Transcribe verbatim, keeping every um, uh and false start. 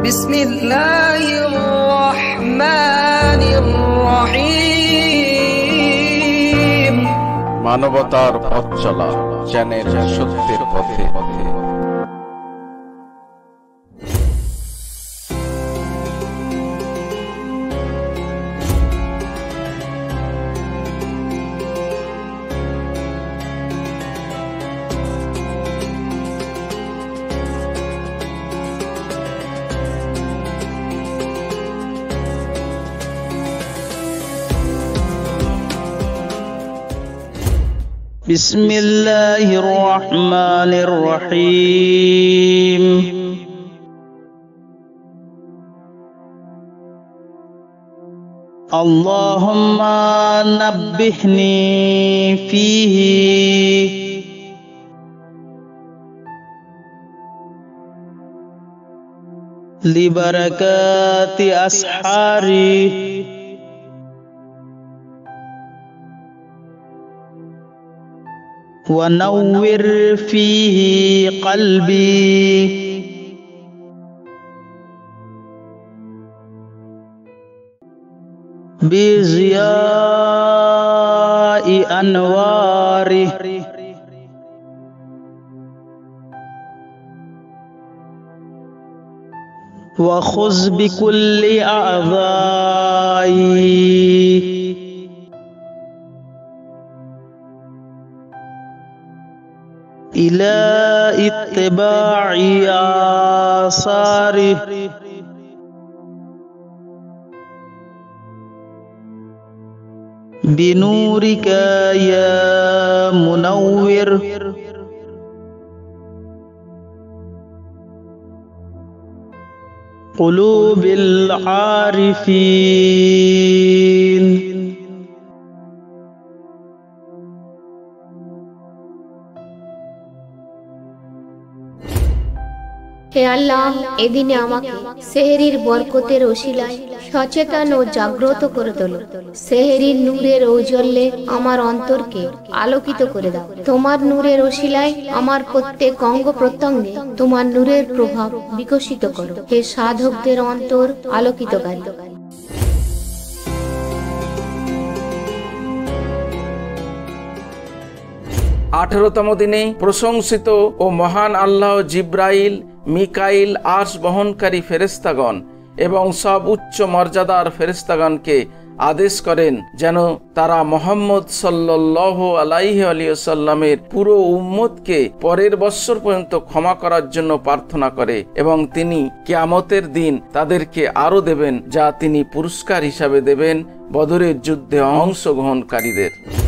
বিসমিল্লাহির রহমানির রহিম। মানবতার পথ চলা চ্যানেল সত্যের পথে। বিসমিল্লাহির রহমানির রহিম। আল্লাহুম্মা নাব্বিহনি ফীহি লিবারাকাতি আসহারি ونور فيه قلبي بضياء أنواره وخذ بكل أعضائي إلى اتباع آثاره بنورك يا منور قلوب العارفين। হে আল্লাহ, এদিনে আমাকে সেহরির বরকতের ওসিলায় সচেতন ও জাগ্রত করে তোলো। সেহরির নূরের ঔজ্জ্বল্যে আমার অন্তরকে আলোকিত করে দাও। তোমার নূরের ওসিলায় আমার প্রত্যেক অঙ্গ প্রত্যঙ্গে তোমার নূরের প্রভাব বিকশিত করো। হে সাধকদের অন্তর আলোকিতকারী। আঠারোতম দিনে প্রশংসিত ও মহান আল্লাহ জিব্রাইল, মিকাইল, আরশ বহনকারী ফেরেশতাগণ এবং সব উচ্চ মর্যাদার ফেরেশতাগণকে আদেশ করেন যেন তারা মুহাম্মদ সাল্লাল্লাহু আলাইহি ওয়াসাল্লামের পুরো উম্মতকে পরের বৎসর পর্যন্ত ক্ষমা করার জন্য প্রার্থনা করে এবং তিনি কিয়ামতের দিন তাদেরকে আরো দেবেন, যা তিনি পুরস্কার হিসাবে দেবেন বদরের যুদ্ধে অংশগ্রহণকারীদের।